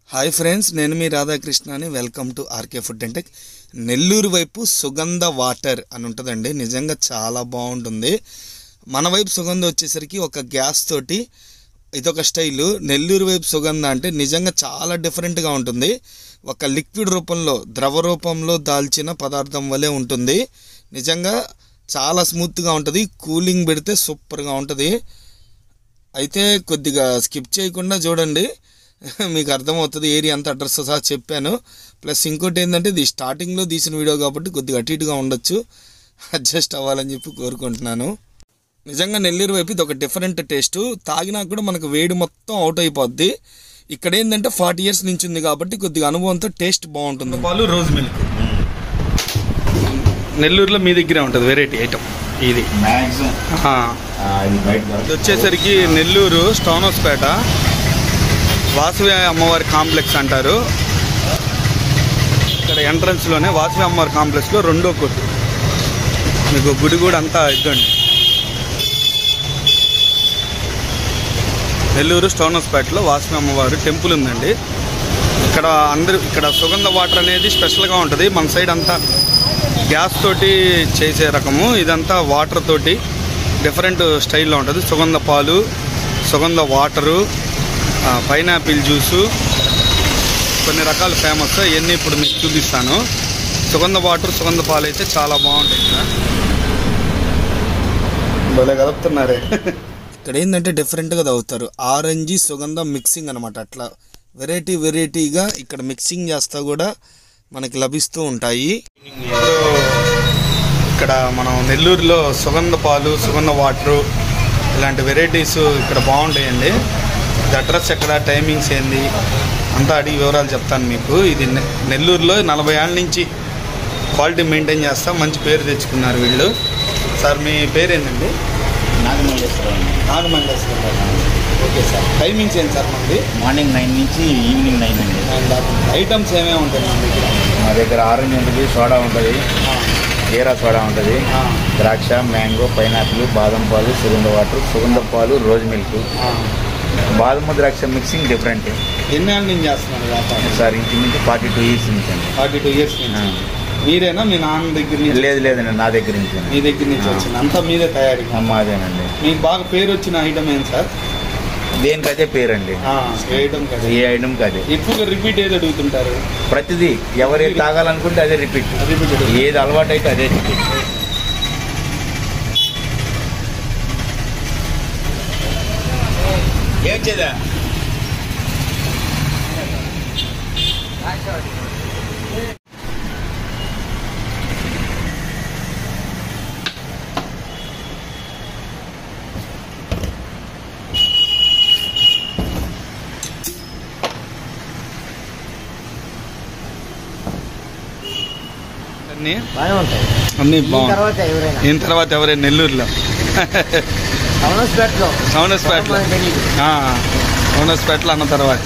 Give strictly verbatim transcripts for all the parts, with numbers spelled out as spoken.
Hi friends, నేను మీ రాధాకృష్ణని. Welcome to RK food and tech. Nellore వైపు సుగంధ వాటర్ అని ఉంటుందండి. నిజంగా చాలా బాగుంటుంది. మన వైపు సుగంధ వచ్చేసరికి ఒక గ్యాస్ తోటి ఇదొక స్టైలు. నెల్లూరు వైపు సుగంధ అంటే నిజంగా చాలా డిఫరెంట్గా ఉంటుంది. ఒక లిక్విడ్ రూపంలో, ద్రవ రూపంలో దాల్చిన పదార్థం వలె ఉంటుంది. నిజంగా చాలా స్మూత్గా ఉంటుంది. కూలింగ్ పెడితే సూపర్గా ఉంటుంది. అయితే కొద్దిగా స్కిప్ చేయకుండా చూడండి, మీకు అర్థమవుతుంది. ఏరియా అంతా అడ్రస్ సహా చెప్పాను. ప్లస్ ఇంకోటి ఏంటంటే, ఇది స్టార్టింగ్లో తీసిన వీడియో కాబట్టి కొద్దిగా అటు ఇటుగా ఉండొచ్చు. అడ్జస్ట్ అవ్వాలని చెప్పి కోరుకుంటున్నాను. నిజంగా నెల్లూరు వైపు ఇది ఒక డిఫరెంట్ టేస్ట్. తాగినా కూడా మనకు వేడి మొత్తం అవుట్ అయిపోద్ది. ఇక్కడ ఏంటంటే ఫార్టీ ఇయర్స్ నుంచి ఉంది కాబట్టి కొద్దిగా అనుభవంతో టేస్ట్ బాగుంటుంది. పాలు రోజ్ మిల్క్ నెల్లూరులో మీ దగ్గరే ఉంటుంది వెరైటీ ఐటమ్ ఇది. ఇది వచ్చేసరికి నెల్లూరు స్టోన్ హౌస్పేట వాసవి అమ్మవారి కాంప్లెక్స్ అంటారు. ఇక్కడ ఎంట్రన్స్లోనే వాసవి అమ్మవారి కాంప్లెక్స్లో రెండో కొట్టు. మీకు గుడి కూడా అంతా ఇద్దండి. నెల్లూరు స్టోన్ హౌస్పేటలో వాసవి అమ్మవారి టెంపుల్ ఉందండి. ఇక్కడ అందరూ ఇక్కడ సుగంధ వాటర్ అనేది స్పెషల్గా ఉంటుంది. మన సైడ్ అంతా గ్యాస్ తోటి చేసే రకము, ఇదంతా వాటర్ తోటి డిఫరెంట్ స్టైల్లో ఉంటుంది. సుగంధ పాలు, సుగంధ వాటరు, పైనాపిల్ జ్యూసు, కొన్ని రకాలు ఫేమస్. ఇవన్నీ ఇప్పుడు మీకు చూపిస్తాను. సుగంధ వాటర్, సుగంధ పాలు అయితే చాలా బాగుంటాయి. భలే కలుపుతున్నారే. ఇక్కడ ఏంటంటే డిఫరెంట్గా తాగుతారు. ఆరెంజ్ సుగంధ మిక్సింగ్ అనమాట. అట్లా వెరైటీ వెరైటీగా ఇక్కడ మిక్సింగ్ చేస్తా కూడా మనకి లభిస్తూ ఉంటాయి. ఇక్కడ మనం నెల్లూరులో సుగంధ పాలు, సుగంధ వాటరు ఇలాంటి వెరైటీస్ ఇక్కడ బాగుంటాయండి. ఇది అడ్రస్ ఎక్కడ, టైమింగ్స్ ఏంది అంతా అడిగి వివరాలు చెప్తాను మీకు. ఇది నెల్లూరులో నలభై ఏళ్ళ నుంచి క్వాలిటీ మెయింటైన్ చేస్తా మంచి పేరు తెచ్చుకున్నారు వీళ్ళు. సార్ మీ పేరు ఏంటండి? Nagamalleswaram. Nagamalleswaram. Okay sir. Timings ఏంటి సార్? మనది మార్నింగ్ నైన్ నుంచి ఈవినింగ్ నైన్ అండి. ఐటమ్స్ ఏమేమి ఉంటాయి మన దగ్గర? మా దగ్గర ఆరెంజ్ ఉంటుంది, సోడా ఉంటుంది, జీరా సోడా ఉంటుంది, ద్రాక్ష, మ్యాంగో, పైనాపిల్, బాదం పాలు, సుగంధ వాటర్, సుగంధ పాలు, రోజ్ మిల్క్. బాదం ద్రాక్ష మిక్సింగ్ డిఫరెంట్. ఎన్ని ఏళ్ళ నుంచి చేస్తున్నారు వ్యాపారం? సార్ ఇంటి నుంచి ఫార్టీ టూ ఇయర్స్ నుంచి అండి. ఫార్టీ టూ ఇయర్స్ నుంచి. మీరేనా మీ నాన్న దగ్గర నుంచి? లేదు లేదండి, నా దగ్గర నుంచి. మీ దగ్గర నుంచి వచ్చింది అంతా మీదే తయారీ? మాదేనండి. మీకు బాగా పేరు వచ్చిన ఐటమ్ ఏంటి సార్? దేనికదే పేరండి. ఏ ఐటమ్ కదే. ఎక్కువగా రిపీట్ ఏది అడుగుతుంటారు? ప్రతిదీ ఎవరు తాగాలనుకుంటే అదే రిపీట్. ఏది అలవాటు అయితే అదే రిపీట్. ఏం చేదా అన్నీ బాగుంటాయి. దీని తర్వాత ఎవరైనా నెల్లూరులో సౌనస్పేటలో సౌనస్పేటలో అన్న తర్వాత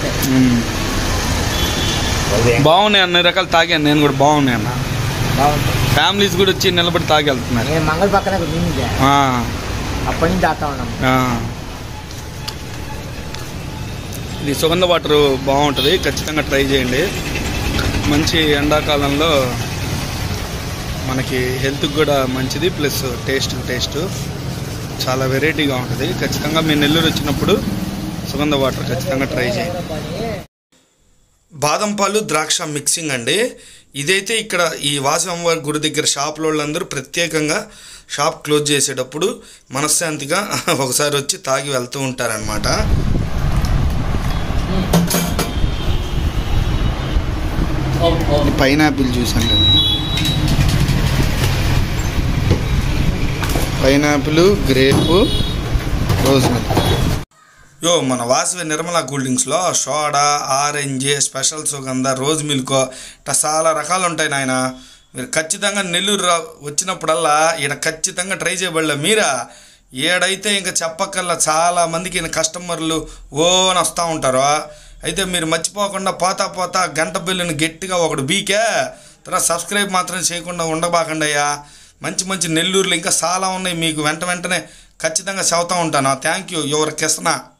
బాగున్నాయి. అన్ని రకాలు తాగాను నేను కూడా. బాగున్నాయి అన్న. ఫ్యామిలీస్ కూడా వచ్చి నిలబడి తాగి వెళ్తున్నారు. మంగళ పక్కన అప్పటి నుంచి తాగుతా ఉన్నాం. ఇది సుగంధ వాటర్ బాగుంటుంది, ఖచ్చితంగా ట్రై చేయండి. మంచి ఎండాకాలంలో మనకి హెల్త్కి కూడా మంచిది. ప్లస్ టేస్ట్ టేస్ట్ చాలా వెరైటీగా ఉంటుంది. ఖచ్చితంగా మీ నెల్లూరు వచ్చినప్పుడు సుగంధ వాటర్ ఖచ్చితంగా ట్రై చేయండి. బాదం పాలు, ద్రాక్ష మిక్సింగ్ అండి. ఇదైతే ఇక్కడ ఈ వాసవి అమ్మవారి గుడి దగ్గర షాపుల వాళ్ళందరూ ప్రత్యేకంగా షాప్ క్లోజ్ చేసేటప్పుడు మనశ్శాంతిగా ఒకసారి వచ్చి తాగి వెళ్తూ ఉంటారనమాట. పైనాపిల్ జ్యూస్ అండి. Pineapple, grape, rose milk. యో మన వాసవి నిర్మలా కూల్ డ్రింక్స్లో సోడా, ఆరెంజ్, స్పెషల్ సుగంధ, రోజ్ మిల్క్ ఇట్లా చాలా రకాలు ఉంటాయి నాయన. మీరు ఖచ్చితంగా నెల్లూరు వచ్చినప్పుడల్లా ఈడ ఖచ్చితంగా ట్రై చేయబడలే మీరా. ఏడైతే ఇంకా చెప్పక్కల్లా చాలా మందికి ఈయన కస్టమర్లు ఓని వస్తూ ఉంటారు. అయితే మీరు మర్చిపోకుండా పోతా పోతా గంట బిల్లుని గట్టిగా ఒకటి బీకే తర్వాత సబ్స్క్రైబ్ మాత్రం చేయకుండా ఉండబాకండి అయ్యా. మంచి మంచి నెల్లూరులో ఇంకా చాలా ఉన్నాయి, మీకు వెంట వెంటనే ఖచ్చితంగా చెబుతూ ఉంటాను. Thank you your Krishna.